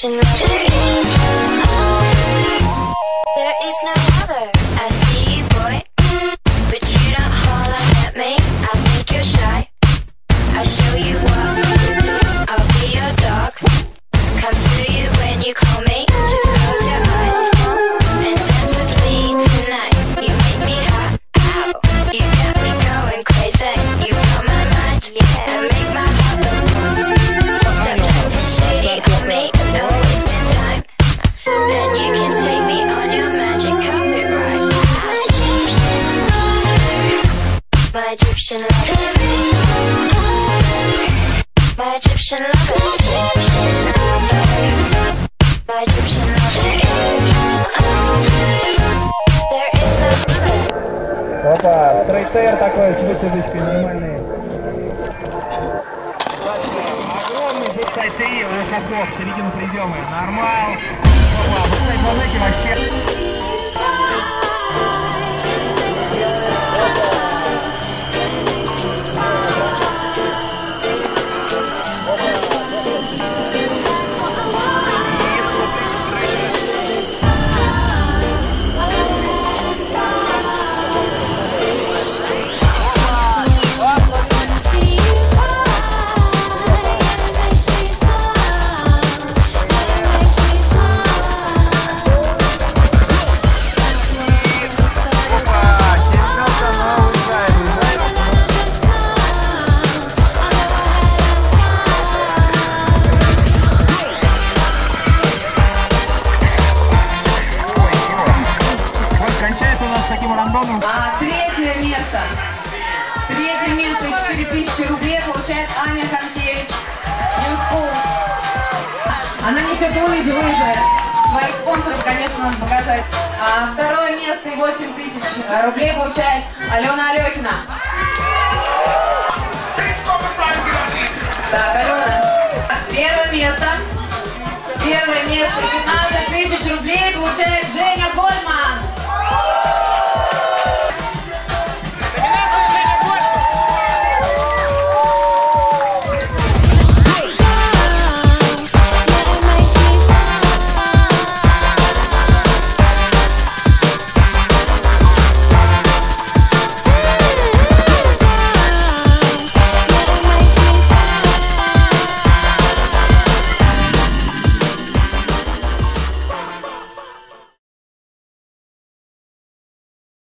Egyptian love. There is no other. I see you, boy, but you don't holler at me. I think you're shy. I'll show you what to do. I'll be your dog. Come to you when you call me. Just close your eyes and dance with me tonight. You make me hot. Ow. You got me going crazy. You blow my mind. Yeah. And make my heart go boom. Step acting shady on me. No wasting time. And you can take me on your magic carpet ride. My Egyptian lover. My Egyptian lover. My Egyptian lover. There is no other. Опа, стрейт-эйр такой, с вытяжечкой нормальный. Огромный бэксайд-эйр, в середину придем. Нормал. Опа, бэксайд-манеки вообще. Третье место. Третье место и 4000 рублей получает Аня Ханкевич. Ньюспул. Она несет лыжи. Своих спонсоров, конечно, надо показать. Второе место и 8000 рублей получает Алена Алехина. Так, Алена. Первое место и 15 000 рублей получает Женя Гольман.